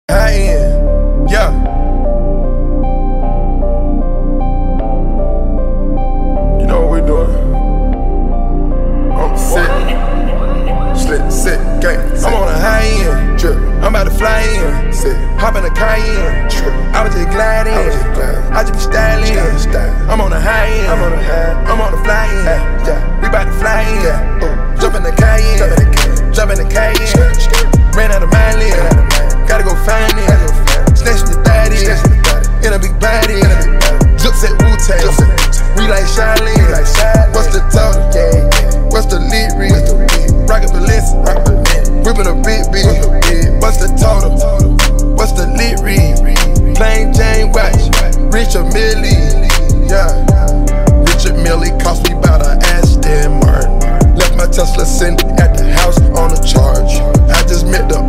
High end, yeah. You know what we doing? I'm sick, gang. I'm on a high end trip. I'm about to fly in, hop in a Cayenne trip. I was just gliding, I just be styling. I'm on a high end, I'm on the fly in. We about to fly in, jump in the Cayenne, jump in the Cayenne. Ran out of mileage. Gotta go find it, snatching the daddy, in a big body, drips at Wu-Tang, we like Charlene, what's the total, what's the lead read, rockin' Balenciaga, whippin' a big bitch, what's the total, what's the lead read, plain Jane watch, Richard Millie, yeah, Richard Millie cost me about an Aston Martin, left my Tesla sitting at the house on a charge, I just met the